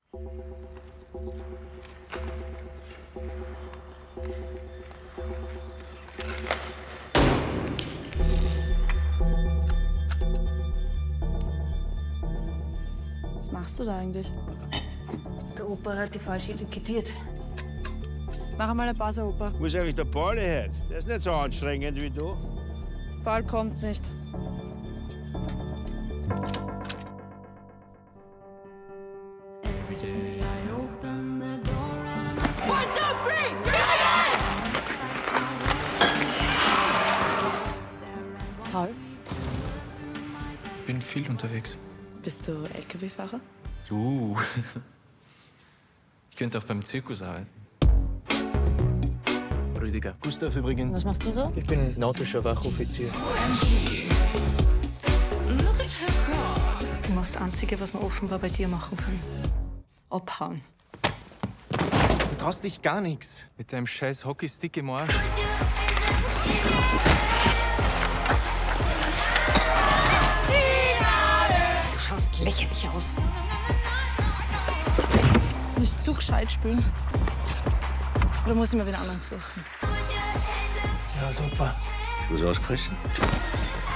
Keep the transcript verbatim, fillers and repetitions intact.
Was machst du da eigentlich? Der Opa hat die falsche liquidiert. Mach mal eine Pause, Opa. Wo ist eigentlich der Pauli heute? Der ist nicht so anstrengend wie du. Paul kommt nicht. One, two, three! Paul, Bin viel unterwegs. bist du L K W-Fahrer? Uh. Ich könnte auch beim Zirkus arbeiten. Rüdiger. Gustav übrigens. Was machst du so? Ich bin nautischer Wachoffizier. Du machst das Einzige, was man offenbar bei dir machen kann. Abhauen. Du traust dich gar nichts. Mit deinem scheiß Hockeystick im Arsch. Du schaust lächerlich aus. Willst du gescheit spielen? Oder muss ich mir wieder anderen suchen? Ja, super. Du bist ausgefressen?